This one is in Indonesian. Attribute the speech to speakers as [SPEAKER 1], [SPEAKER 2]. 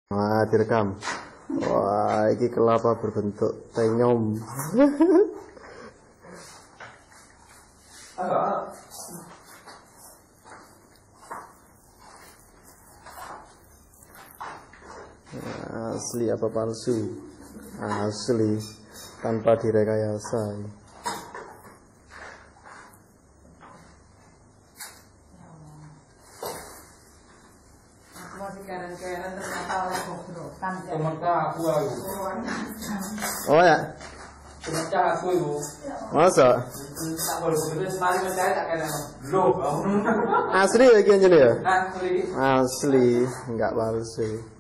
[SPEAKER 1] Wah, direkam. Wah, ini kelapa berbentuk tenyom. Asli apa palsu? Asli, tanpa direkayasa.
[SPEAKER 2] Keren-keren ternyata oleh gogrokan.
[SPEAKER 3] Aku ayu.
[SPEAKER 1] Oh ya?
[SPEAKER 3] Pemecah aku ibu.
[SPEAKER 1] Masa?
[SPEAKER 3] Tak boleh begitu sekali mencari tak kena. Loh.
[SPEAKER 1] Asli lagi anjir ya?
[SPEAKER 3] Asli.
[SPEAKER 1] Asli, enggak palsu.